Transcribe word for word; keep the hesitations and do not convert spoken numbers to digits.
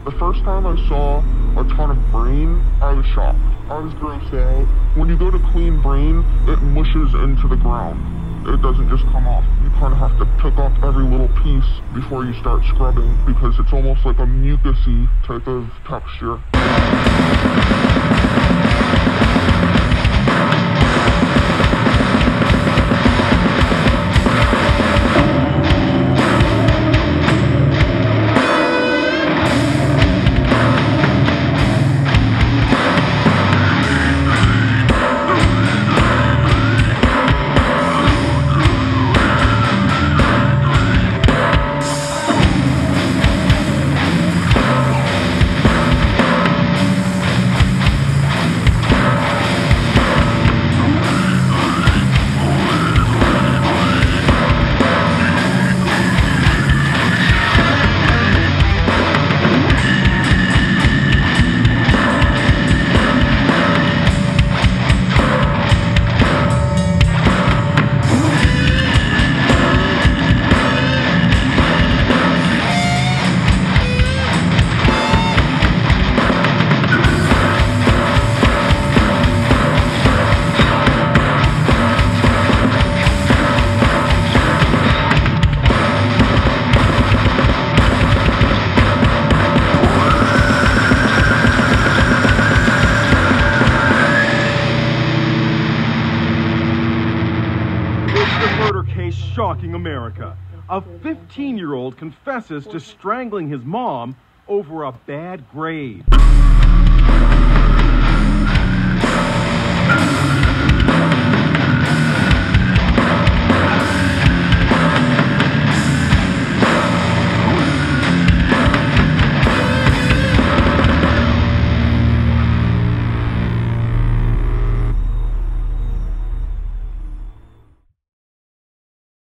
The first time I saw a ton of brain, I was shocked. I was grossed out. When you go to clean brain, it mushes into the ground. It doesn't just come off. You kind of have to pick up every little piece before you start scrubbing because it's almost like a mucusy type of texture. Shocking America. A fifteen-year-old confesses to strangling his mom over a bad grade.